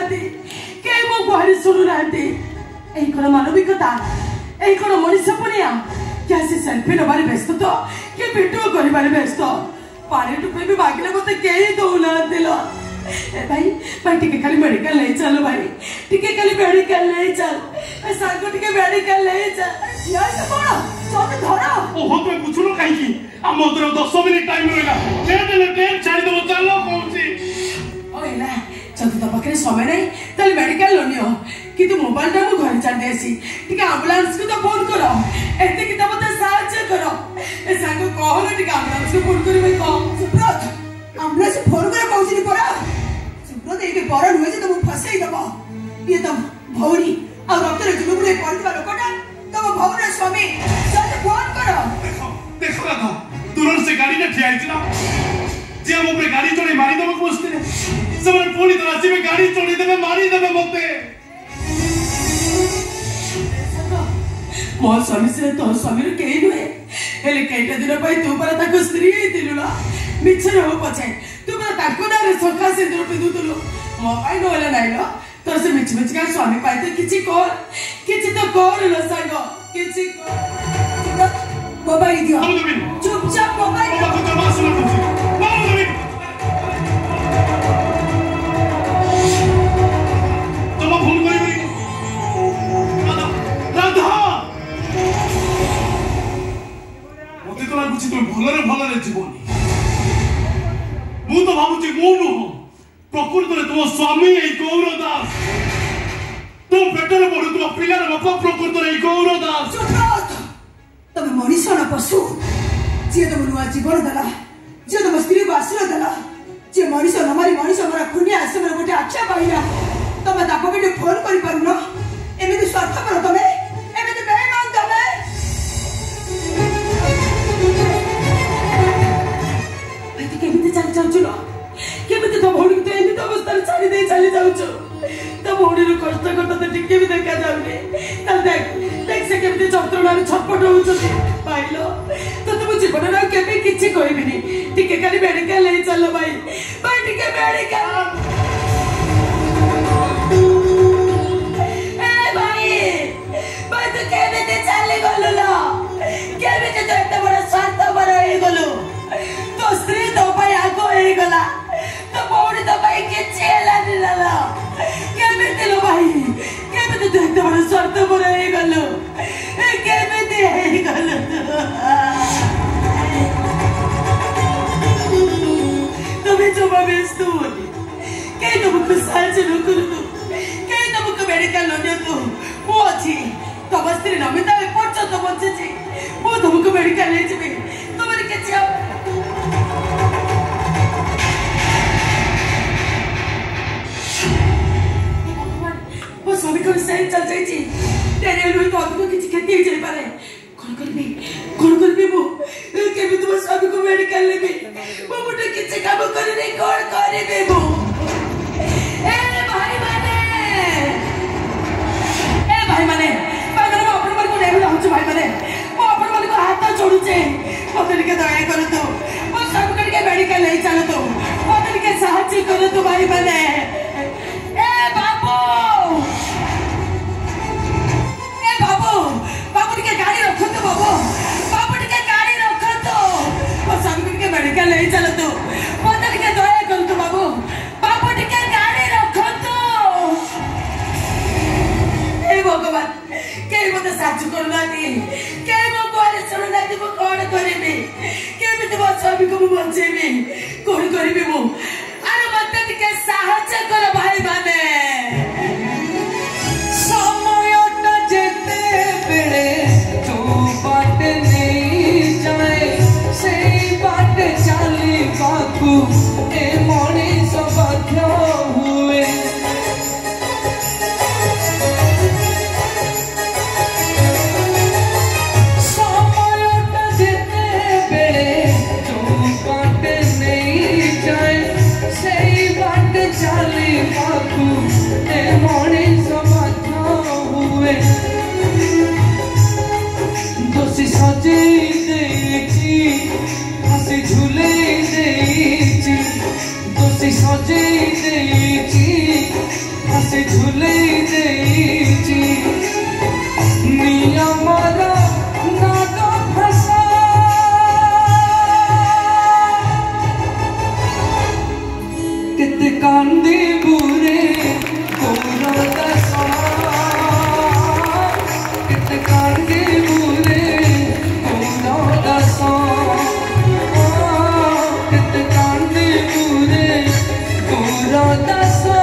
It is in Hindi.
कई मो गुहारी शुणुना कौन मानविकता यही कौन मनीषपणिया क्या से सेल्फी नबार व्यस्त तो कि भिडियो कर व्यस्त पानी टुपे भी मागिले मत कई दौना भाई भाई टिके खाली मेडिकल ले चल भाई टिके खाली मेडिकल ले चल सांग टिके मेडिकल ले चल यार से कोन सब धरा ओहो तो पुछलो काई की हम उधर 10 मिनिट टाइम रहेगा ट्रेन छाड़ी दो चलो पहुंची ओए ना जब तो पकड़े समय नहीं तले मेडिकल लोनियो कि तू मोबाइल टा मु घर छाड़ देसी टिके एम्बुलेंस को तो फोन करो एते कि तब तो साहाय्य करो ए सांग कहलो टिके एम्बुलेंस को फोन करी भाई कम सुब्रत एम्बुलेंस फोन करे पहुंची पड़ा सुब्रत एके पर हुए जे तुम फसई दबो ये तो भौरी और डॉक्टर जुलुबुरे पड़िबा लोकटा तब भौरे स्वामी सत फोन करो देखो ना तुरंत से गाड़ी ने ठियाई ना जे हम ऊपर गाड़ी चढ़े मारी दबो बसते सब पुलिस तलाशी में गाड़ी चढ़ी देबे मारी देबे मते मो स्वामी से तो स्वामी रे केई नुए हेले केइटा दिन पई तू पर ताको स्त्री दिलुला मिछरे हो पछे तू पर ताको ना रे सखा से दिन पे दुतुलो मो पाई नोला नाइलो तो से मिछ मिछ का स्वामी पाई तो किछि तो कर लो सागो किछि मोबाइल दियो चुपचाप मोबाइल बाबा को जमा सुना तुझे तुम फोन करी राधा मते तो लागुची तुम भलरे जीवनी मु तो भाबुची मु नु प्रकृत रे तुम स्वामी ए गौर दास तुम पेटर पड़ू तुम पिलार बाप प्रकृत रे गौर दास तुम मनीष न पशु जे तुम नुआ जीवन दला जे तुम स्त्री को आश्रय दला जे मनीष न मारी मनीष मरा खुनिया आसे मरा गोटे आख्या पाइला तुम ताको बेटे फोन करि पारुनो एमिति स्वार्थ पर तमे एमिति बेईमान तमे एति केमिति चल जाउछु न केमिति तो भौणी तो एमिति अवस्था छाड़ी दे चली जाउछु तो भौणी रो कष्ट करते टिके भी देखा जाउनी तल देख से केमिति चत्रणारे छटपट होउछथि पाइलो तो तुम जीवन रे केबे किछि कहबिनी टिके खाली मेडिकल ले चलो भाई भाई टिके मेडिकल ए भाई तो केमिति चली गलु लो केमिति तो एते बड़ स्वार्थ पर होई गलु तो स्त्री तो भाई आगो होई गला तो भौणी तो भाई किछि हेला दिला केमिति लो भाई केमिति तो एते बड़ स्वार्थ पर होई गलु केमिति हेई गलु तुम्हें चुमा बेचतू बोली कहीं तुमको साहाय्य न करूँ कहीं तुमको मेडिकल न दियो तू वो अच्छी तब स्त्री नमिता में पहुंचो तो बच्चे जी वो तुमको मेडिकल ले जाए तुम्हारे क्या चाहिए वो स्वामी को सही चल जाए जी तेरे लोग तो आपको किसी खेती ही चल पा रहे कौन कर भी वो के भी तुम स्वामी को मेडिकल ले भी वो मुझे किसी काम करे नहीं कौन करे भी वो ए भाई माने वो अपन मन को नहीं लाऊं भाई माने वो अपन मन को हाथ जोड़ू छे वो तनिके दया करो तो वो सब करके मेडिकल ले चलो तो वो तनिके सहायता करो तो भाई माने ए बाबू टिके गाड़ी रखो तो बाबू टिके गाड़ी रखो तो वो सब टिके मेडिकल ले चलो तो वो टिके दया करो तो बाबू टिके गाड़ी रखो तो ए भगवान के मते साजु करना दी के मो कोरे सुनना दी मो कोन करबी के मते मो स्वामी को मो बचेबी कोन करबी मो अरे मते टिके सहायता करो भाई माने समयटा जेते बेले तू बाट नहीं जाए से बाट चली बाकू ए मनीष बाध्य हुए समयटा जेते बेले तू बाट नहीं जाए से बाट चली बाकू ए मनीष बाध्य हुए दोषी सजे देची हसी झूले देची दोषी सजे देची दास